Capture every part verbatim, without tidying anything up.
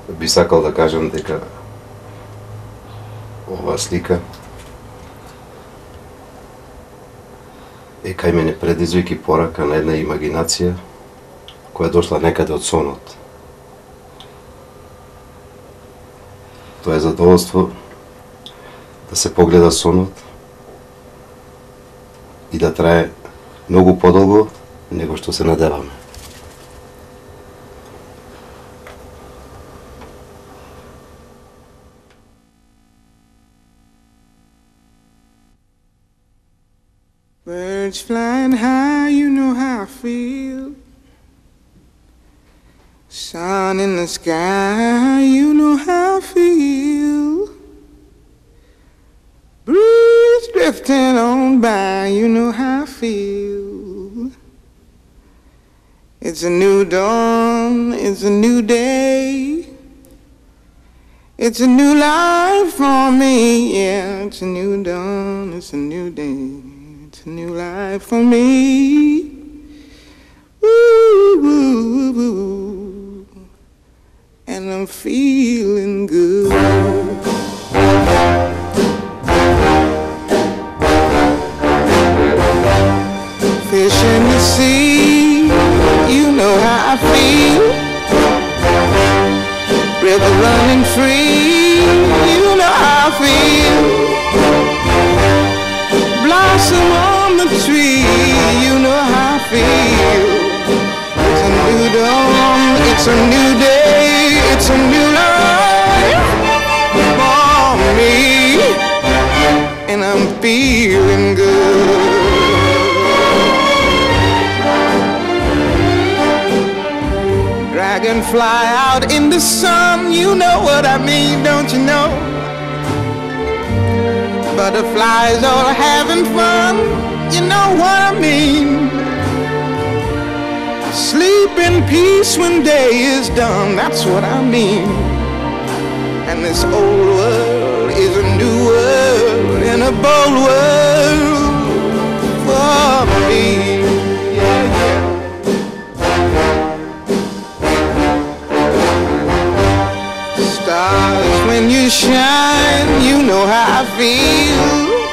би сакал да кажам дека оваа слика е кај мене предизвик и порака на една имагинација која дошла некаде од сонот. Тоа е задоволство да се погледа сонот и да трае многу подолго него што се надеваме. Birds flying high, you know how I feel. Sun in the sky, you know how I feel. Breeze drifting on by, you know how I feel. It's a new dawn, it's a new day. It's a new life for me, yeah. It's a new dawn, it's a new day. It's a new life for me. Woo, woo, woo. And I'm feeling good. Fish in the sea, you know how I feel. River running free, you know how I feel. Blossom on the tree, you know how I feel. It's a new dawn, it's a new day, it's a new life for me, and I'm feeling good. Dragonfly out in the sun, you know what I mean, don't you know? Butterflies all having fun, you know what I mean. Sleep in peace when day is done, that's what I mean. And this old world is a new world and a bold world for me. Yeah, yeah. Stars, when you shine, you know how I feel.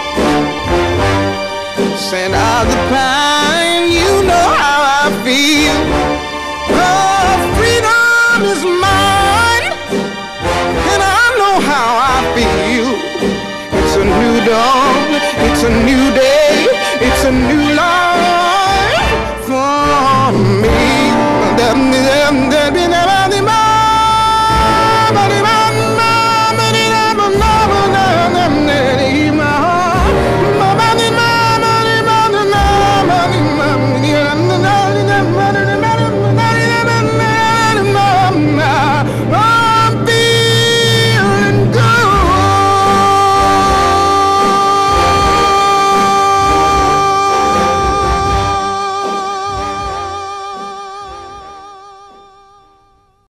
Scent of the pine, you know how I feel. Oh, freedom is mine, and I know how I feel. It's a new dawn, it's a new day.